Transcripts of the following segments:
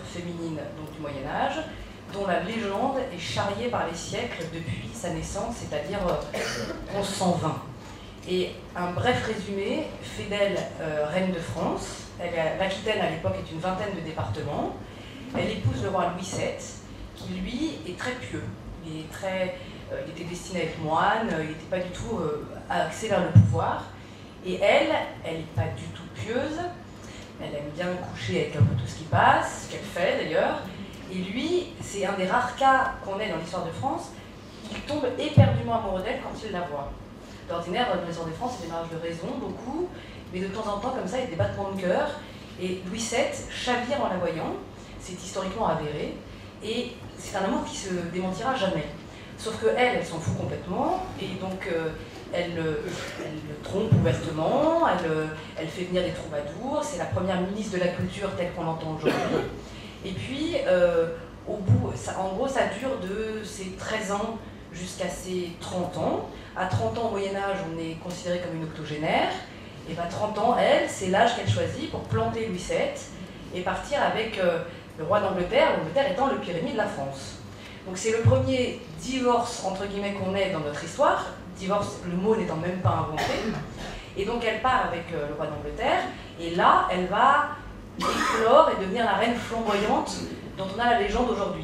féminine donc du Moyen-Âge, dont la légende est charriée par les siècles depuis sa naissance, c'est-à-dire 1120. Et un bref résumé fait d'elle reine de France. L'Aquitaine à l'époque est une vingtaine de départements. Elle épouse le roi Louis VII, qui lui est très pieux. Il était destiné à être moine, il n'était pas du tout axé vers le pouvoir. Et elle n'est pas du tout pieuse. Elle aime bien coucher avec un peu tout ce qui passe, ce qu'elle fait d'ailleurs. Et lui, c'est un des rares cas qu'on ait dans l'histoire de France, il tombe éperdument amoureux d'elle quand il la voit. D'ordinaire, dans l'histoire de France, c'est des mariages de raison, beaucoup, mais de temps en temps, comme ça, il y a des battements de cœur. Et Louis VII chavire en la voyant, c'est historiquement avéré, et c'est un amour qui se démentira jamais. Sauf qu'elle, elle s'en fout complètement, et donc elle le trompe ouvertement, elle fait venir des troubadours, c'est la première ministre de la culture telle qu'on l'entend aujourd'hui. Et puis, au bout, en gros, ça dure de ses 13 ans jusqu'à ses 30 ans. À 30 ans, au Moyen-Âge, on est considéré comme une octogénaire. Et bien 30 ans, elle, c'est l'âge qu'elle choisit pour planter Louis VII et partir avec le roi d'Angleterre, l'Angleterre étant le pire ennemi de la France. Donc c'est le premier divorce, entre guillemets, qu'on ait dans notre histoire. Divorce, le mot n'étant même pas inventé. Et donc elle part avec le roi d'Angleterre, et là, elle va éclore et devenir la reine flamboyante dont on a la légende aujourd'hui.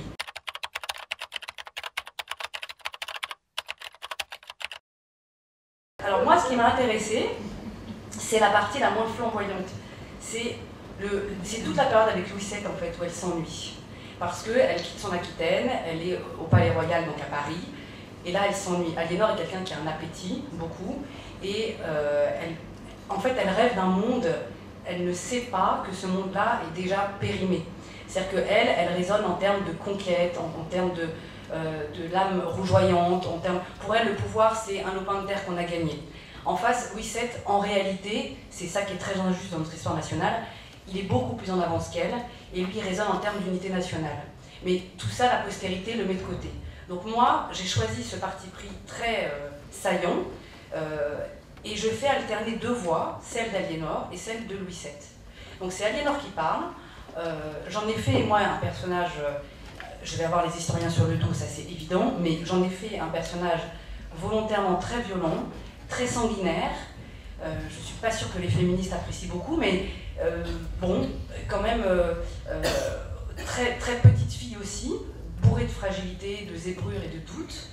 Alors moi, ce qui m'a intéressée, c'est la partie la moins flamboyante. C'est toute la période avec Louis VII, en fait, où elle s'ennuie. Parce qu'elle quitte son Aquitaine, elle est au Palais Royal, donc à Paris, et là, elle s'ennuie. Aliénor est quelqu'un qui a un appétit, beaucoup, et en fait, elle rêve d'un monde. Elle ne sait pas que ce monde-là est déjà périmé. C'est-à-dire qu'elle, elle résonne en termes de conquête, en termes de l'âme rougeoyante, pour elle, le pouvoir, c'est un lopin de terre qu'on a gagné. En face, Louis VII, en réalité, c'est ça qui est très injuste dans notre histoire nationale, il est beaucoup plus en avance qu'elle, et lui résonne en termes d'unité nationale. Mais tout ça, la postérité le met de côté. Donc moi, j'ai choisi ce parti pris très saillant, et je fais alterner deux voix, celle d'Aliénor et celle de Louis VII. Donc c'est Aliénor qui parle. J'en ai fait, moi, un personnage, je vais avoir les historiens sur le dos, ça c'est évident, mais j'en ai fait un personnage volontairement très violent, très sanguinaire. Je ne suis pas sûre que les féministes apprécient beaucoup, mais bon, quand même, très petite fille aussi, bourrée de fragilité, de zébrure et de doute.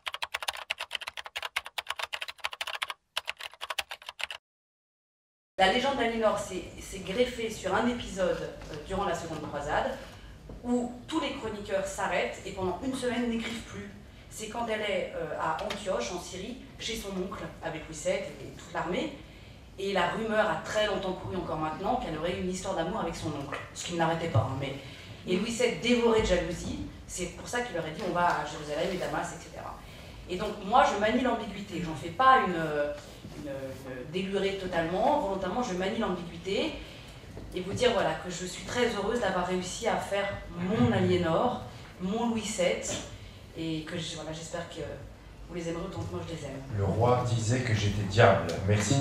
La légende d'Aliénor s'est greffée sur un épisode durant la Seconde Croisade où tous les chroniqueurs s'arrêtent et pendant une semaine n'écrivent plus. C'est quand elle est à Antioche, en Syrie, chez son oncle, avec Louis VII et toute l'armée. Et la rumeur a très longtemps couru, encore maintenant, qu'elle aurait eu une histoire d'amour avec son oncle, ce qui ne l'arrêtait pas. Hein, Et Louis VII, dévoré de jalousie, c'est pour ça qu'il leur a dit on va à Jérusalem et Damas, etc. Et donc moi, je manie l'ambiguïté. J'en fais pas une délurée totalement. Volontairement, je manie l'ambiguïté. Et vous dire voilà, que je suis très heureuse d'avoir réussi à faire mon Aliénor, mon Louis VII, et que voilà, j'espère que vous les aimerez autant que moi je les aime. Le roi disait que j'étais diable. Merci.